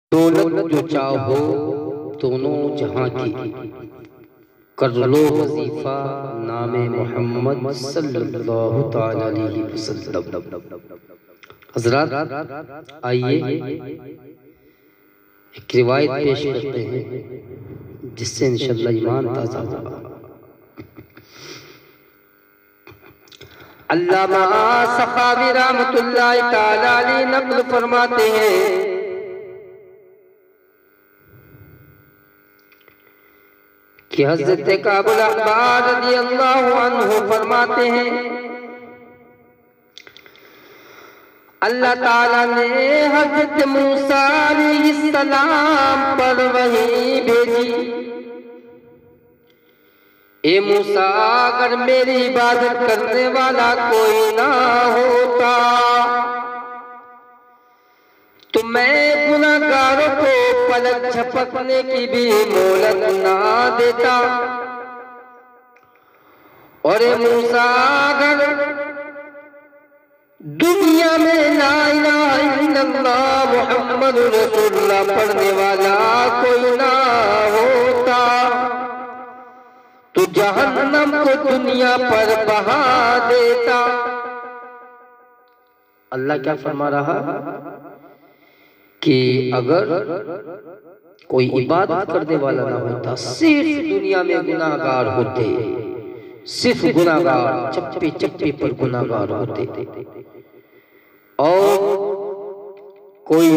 दौलत जो चाहो दोनों जहां की, कर लो वजीफा नामे मोहम्मद सल्लल्लाहु ताला अलैहि वसल्लम। हज़रात आइए एक रिवायत पेश करते हैं जिससे इंशाअल्लाह ईमान ताज़ा होगा। अल्लामा सखावी रहमतुल्लाहि ताला अलैहि नक़्ल फरमाते हैं कि हज़रत काबुल अहबार रज़ियल्लाहु अन्हु फरमाते हैं अल्लाह ताला ने हज़रत मूसा अलैहिस्सलाम पर वही भेजी, ए मूसा अगर मेरी इबादत करने वाला कोई ना होता तो मैं गुनाहगारों को पलक झपकने की भी मोहलत ना देता। और ए मूसा अगर दुनिया में ला इलाहा इल्लल्लाह मुहम्मदुर रसूलुल्लाह पढ़ने वाला कोई ना होता तो जहन्नम को दुनिया पर बहा देता। अल्लाह क्या फरमा रहा कि अगर कोई इबादत करने वाला ना होता, सिर्फ दुनिया में गुनाहगार होते, सिर्फ गुनाहगार चप्पे चप्पे पर गुनाहगार होते और कोई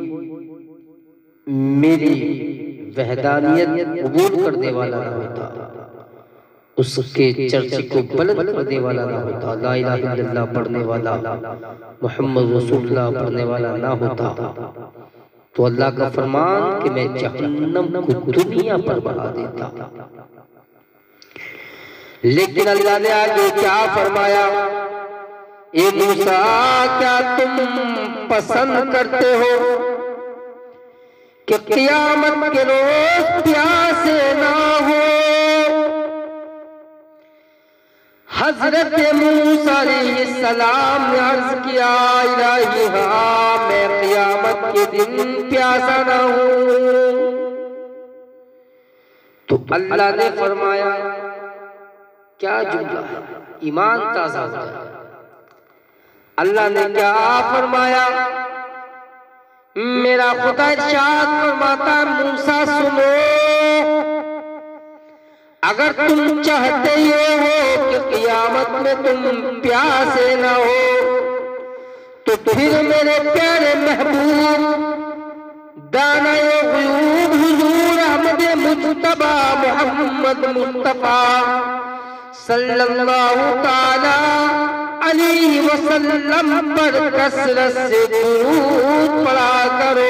मेरी वहदानियत कबूल करने वाला ना होता, उसके चर्चे को बुलंद करने वाला ना होता, ला इलाहा इल्लल्लाह पढ़ने वाला, मोहम्मद रसूलुल्लाह पढ़ने वाला ना होता तो अल्लाह का फरमान कि मैं जहन्नम को दुनिया पर बहा देता। लेकिन अल्लाह ने आगे क्या फरमाया, ए मूसा क्या तुम पसंद करते हो कि क़यामत के रोज प्यासे ना हो? हज़रत मूसा अलैहिस्सलाम ने अर्ज़ किया, इलाही हाँ मैं क़यामत के दिन प्यासा ना हूँ। तो अल्लाह ने फरमाया, क्या जुमला है, ईमान ताज़ा हो जाए। अल्लाह ने क्या फरमाया, मेरा खुदा इरशाद फरमाता मूसा सुनो, अगर तुम चाहते ये हो कि क़यामत में तुम प्यासे ना हो तो फिर मेरे प्यारे महबूब दाना-ए-ग़ुयूब हुज़ूर अहमद मुज्तबा मोहम्मद मुस्तफ़ा सल्लल्लाहु ताला अलैहि वसल्लम पर कसरत से दुरूद पढ़ा करो।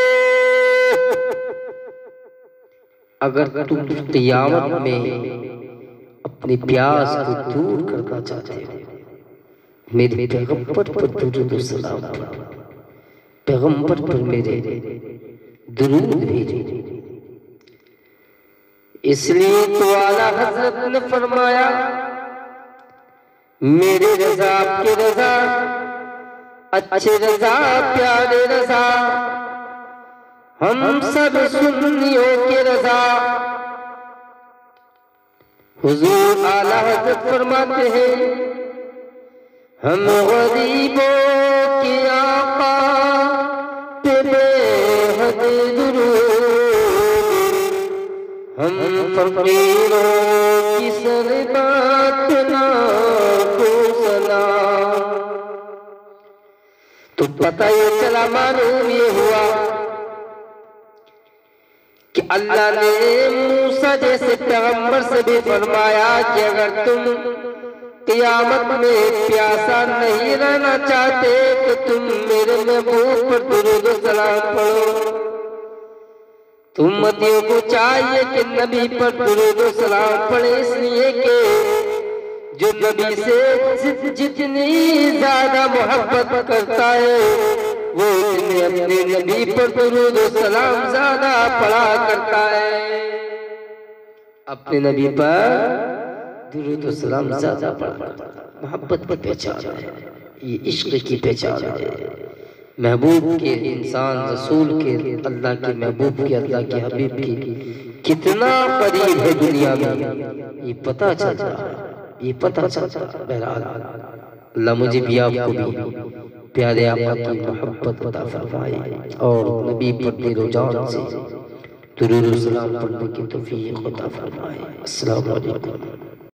अगर तुम क़यामत में अपनी प्यास को दूर करना चाहते हो, मेरे पैगंबर पर दुरूद और सलाम पढ़ो, पैगंबर पर मेरे दुरूद भेजो। इसलिए तो आला हज़रत ने फरमाया, मेरे रज़ा आपके रज़ा, अच्छे रज़ा प्यारे रज़ा, हम सब सुन्नियों के रज़ा। हुज़ूर आला हज़रत फरमाते हैं, हम गरीबों के आका पे बेहद दुरूद, हम फ़कीरों की सरबत ना को सलाम। तो पता ये चला, मालूम ये हुआ कि अल्लाह ने मूसा जैसे पैगंबर से भी फरमाया कि अगर तुम क़यामत में प्यासा नहीं रहना चाहते तो तुम मेरे महबूब पर दुरूद और सलाम पढ़ो। तुम उम्मतियों को चाहिए कि नबी पर दुरूद और सलाम पढ़े, इसलिए कि जो नबी से जितनी ज्यादा मोहब्बत करता है वो इतने अपने नबी पर दुरूद और सलाम ज्यादा पढ़ा करता है। अपने नबी पर दुरूद और सलाम ज्यादा पढ़ा करता है। मोहब्बत की पहचान है, ये इश्क की पहचान है। महबूब के, इंसान रसूल के, अल्लाह के महबूब के, अल्लाह के हबीब की कितना करीब है दुनिया में, ये पता चलता है, ये पता चलता है। बहरहाल अल्लाह मुझे भी आपको भी प्यारे आका की मोहब्बत अता फरमाए और नबी पर दिल-ओ-जान से दुरूद और सलाम पढ़ने की तौफीक अता फरमाए। अस्सलाम वालेकुम।